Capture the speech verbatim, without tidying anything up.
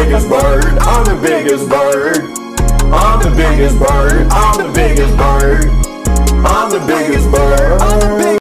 biggest bird. I'm the biggest bird. I'm the biggest bird. I'm the biggest bird. I'm the biggest bird. I'm the biggest